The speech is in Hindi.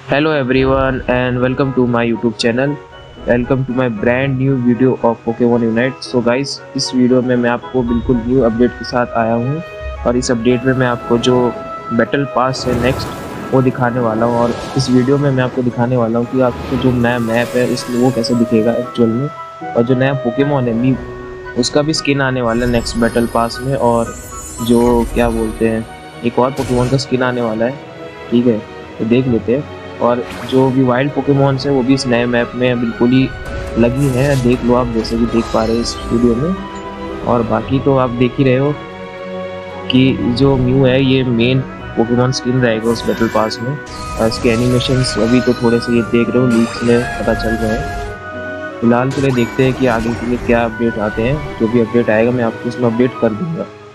Hello everyone and welcome to my YouTube channel. Welcome to my brand new video of Pokemon Unite. So guys, इस वीडियो में मैं आपको बिल्कुल न्यू अपडेट के साथ आया हूँ और इस अपडेट में मैं आपको जो बैटल पास है नेक्स्ट वो दिखाने वाला हूँ। और इस वीडियो में मैं आपको दिखाने वाला हूँ कि आपको जो नया मैप है इसमें वो कैसे दिखेगा एक्चुअल में, और जो नया पोकेमॉन है मी उसका भी स्किन आने वाला है नेक्स्ट बैटल पास में, और जो क्या बोलते हैं एक और पोकेमॉन का स्किन आने वाला है। ठीक है, तो देख लेते हैं। और जो भी वाइल्ड पोकेमॉन्स हैं वो भी इस नए मैप में बिल्कुल ही लगी है, देख लो आप, जैसे कि देख पा रहे हैं इस वीडियो में। और बाकी तो आप देख ही रहे हो कि जो म्यू है ये मेन पोकेमॉन स्किन रहेगा उस बैटल पास में। और इसके एनिमेशंस अभी तो थोड़े से ये देख रहे हो लीक्स में पता चल रहे हैं। फिलहाल के लिए देखते हैं कि आगे के लिए क्या अपडेट आते हैं। जो भी अपडेट आएगा मैं आपको उसमें अपडेट कर दूँगा।